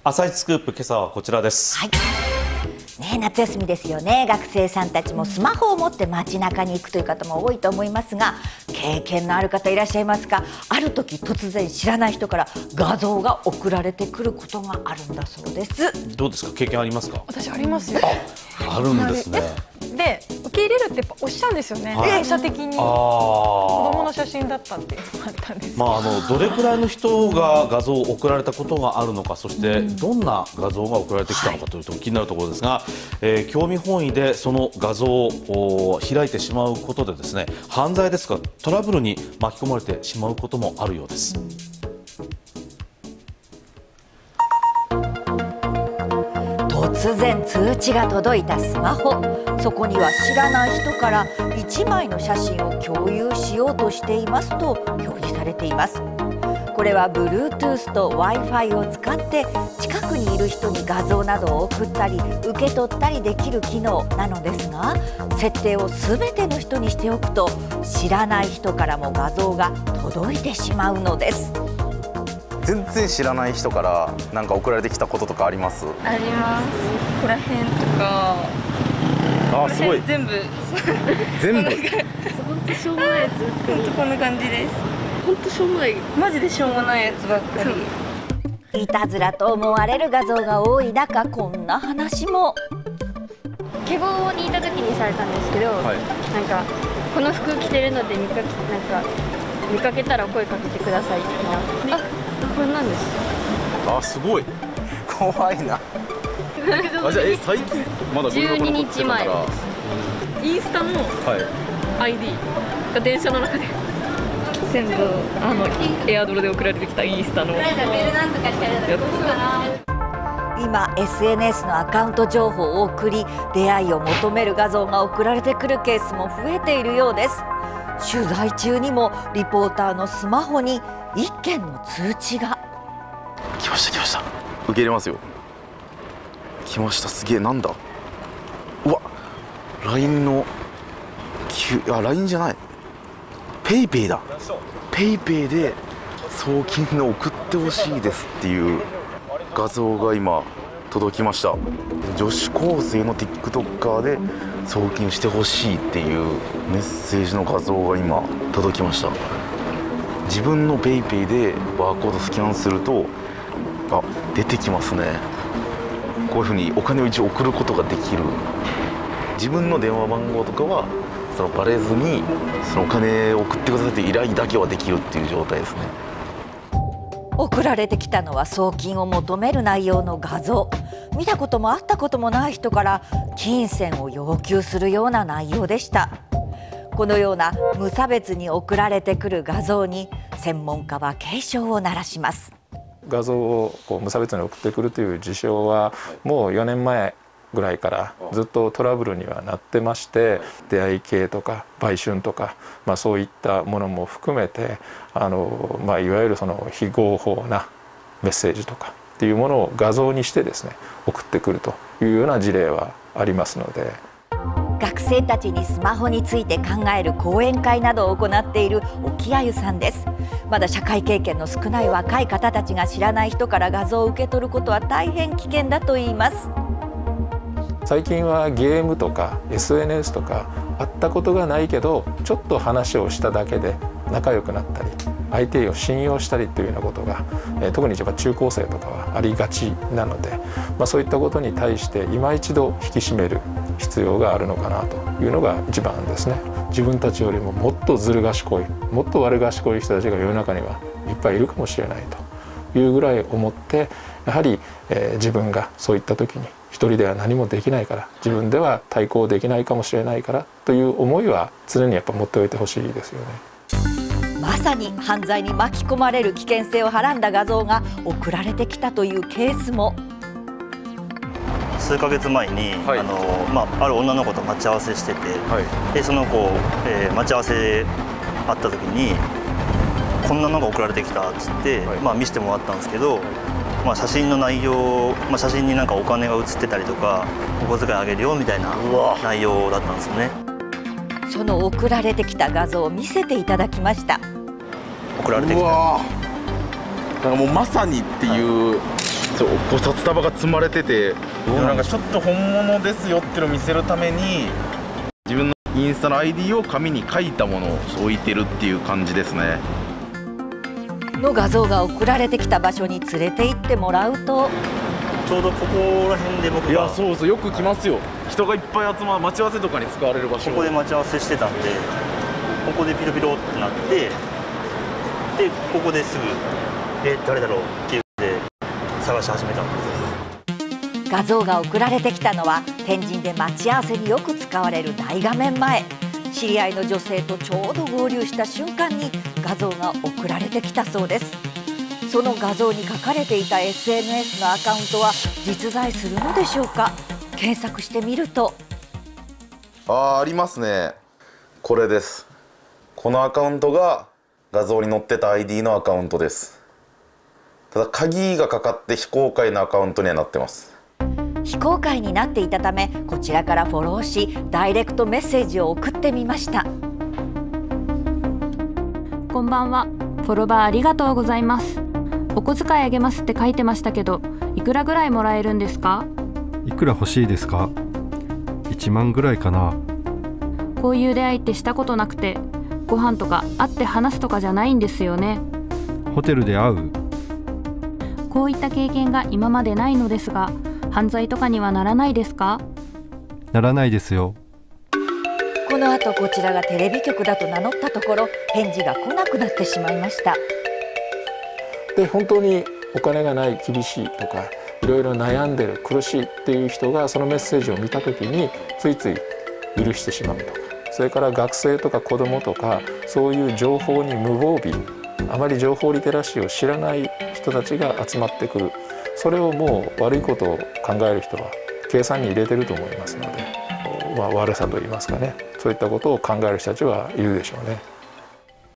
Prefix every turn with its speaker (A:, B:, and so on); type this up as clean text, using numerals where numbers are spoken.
A: 朝一スクープ、今朝はこちらです。
B: はいね、夏休みですよね。学生さんたちもスマホを持って街中に行くという方も多いと思いますが、経験のある方いらっしゃいますか？ある時突然知らない人から画像が送られてくることがあるんだそうです。
A: どうですか、経験ありますか？
C: 私ありますよ。
A: あるんですね。
C: で、受け入れるってやっぱおっしゃるんですよね。反射的に子供の写真だったって言われたんです。
A: どれくらいの人が画像を送られたことがあるのか、そしてどんな画像が送られてきたのかというと気になるところですが、興味本位でその画像を開いてしまうことでですね、犯罪ですかトラブルに巻き込まれてしまうこともあるようです。
B: 突然通知が届いたスマホ、そこには知らない人から1枚の写真を共有しようとしていますと表示されています。これは Bluetooth と Wi-Fi を使って近くにいる人に画像などを送ったり受け取ったりできる機能なのですが、設定を全ての人にしておくと知らない人からも画像が届いてしまうのです。
D: 全然知らない人から何か送られてきたこととかあります？
E: あります。ここら辺とか。
D: あ、すごい。
E: 全部。
D: 全部。
E: 本当しょうもないやつ。本当こんな感じです。本当しょうもない。マジでしょうもないやつばっかり。
B: いたずらと思われる画像が多い中、こんな話も。
F: 華厳にいた時にされたんですけど、なんかこの服着てるので見かけたら声かけてくださいってなって、これなんです。
D: あ、すごい怖いな。あ、じゃあ最近まだ
F: 12日前です。
E: インスタの ID が電車の中で全部エアドロで送られてきたインスタのやつ。
B: 今 SNS のアカウント情報を送り出会いを求める画像が送られてくるケースも増えているようです。取材中にもリポーターのスマホに一件の通知が。
D: 来ました来ました。受け入れますよ。来ました。すげえ。なんだ。うわ、 LINE のLINE じゃない、ペイペイだ。ペイペイで送金の送ってほしいですっていう画像が今届きました。女子高生の TikToker で送金してほしいっていうメッセージの画像が今届きました。自分の PayPay でバーコードスキャンすると出てきますね。こういうふうにお金を一応送ることができる。自分の電話番号とかはバレずにそのお金を送ってくださいって依頼だけはできるっていう状態ですね。
B: 送られてきたのは送金を求める内容の画像。見たことも会ったこともない人から金銭を要求するような内容でした。このような無差別に送られてくる画像に専門家は警鐘を鳴らします。
G: 画像を無差別に送ってくるという事象はもう4年前ぐらいからずっとトラブルにはなってまして、出会い系とか売春とか、そういったものも含めていわゆるその非合法なメッセージとかっていうものを画像にしてですね送ってくるというような事例はありますので。
B: 学生たちにスマホについて考える講演会などを行っている沖あゆさんです。まだ社会経験の少ない若い方たちが知らない人から画像を受け取ることは大変危険だといいます。
G: 最近はゲームとか SNS とか会ったことがないけどちょっと話をしただけで仲良くなったり相手を信用したりというようなことが、特に中高生とかはありがちなので、そういったことに対して今一度引き締める必要があるのかなというのが一番ですね。自分たちよりももっとずる賢い、もっと悪賢い人たちが世の中にはいっぱいいるかもしれないというぐらい思って、やはり、自分がそういった時に一人では何もできないから、自分では対抗できないかもしれないからという思いは常にやっぱ持っておいてほしいですよね。
B: まさに犯罪に巻き込まれる危険性をはらんだ画像が送られてきたというケースも。
H: 数ヶ月前に、ある女の子と待ち合わせしてて、でその子、待ち合わせ会った時にこんなのが送られてきたっつって、見せてもらったんですけど、写真の内容、写真になんかお金が写ってたりとかお小遣いあげるよみたいな内容だったんですよね。
B: その送られてきた画像を見せていただきました。
H: 送られてきた。
D: なんかもうまさにっていうそう、こう札束が積まれてて、なんかちょっと本物ですよっていうのを見せるために自分のインスタの ID を紙に書いたものを置いてるっていう感じですね。
B: の画像が送られてきた場所に連れて行ってもらうと、
H: ちょうどここら辺で僕が、
D: いや、そうそう、よく来ますよ。人がいっぱい集まる待ち合わせとかに使われる場所。
H: ここで待ち合わせしてたんで、ここでピロピロってなって、でここですぐ誰だろうって言って探し始めたんです。
B: 画像が送られてきたのは天神で待ち合わせによく使われる大画面前。知り合いの女性とちょうど合流した瞬間に画像が送られてきたそうです。その画像に書かれていた SNS のアカウントは実在するのでしょうか。検索してみると、
D: ありますね。これです。このアカウントが画像に載ってた ID のアカウントです。ただ鍵がかかって非公開のアカウントにはなってます。
B: 非公開になっていたため、こちらからフォローしダイレクトメッセージを送ってみました。
I: こんばんは。フォロバーありがとうございます。お小遣いあげますって書いてましたけど、いくらぐらいもらえるんですか？
J: いくら欲しいですか？1万ぐらいかな。
I: こういう出会いってしたことなくて、ご飯とか会って話すとかじゃないんですよね。
J: ホテルで会う？
I: こういった経験が今までないのですが、犯罪とかにはならないですか？
J: ならないですよ。
B: この後こちらがテレビ局だと名乗ったところ、返事が来なくなってしまいました。
G: で、本当にお金がない、厳しいとかいろいろ悩んでる、苦しいっていう人がそのメッセージを見た時についつい許してしまうとか、それから学生とか子どもとかそういう情報に無防備、あまり情報リテラシーを知らない人たちが集まってくる。それをもう悪いことを考える人は計算に入れてると思いますので、悪さといいますかね、そういったことを考える人たちはいるでしょうね。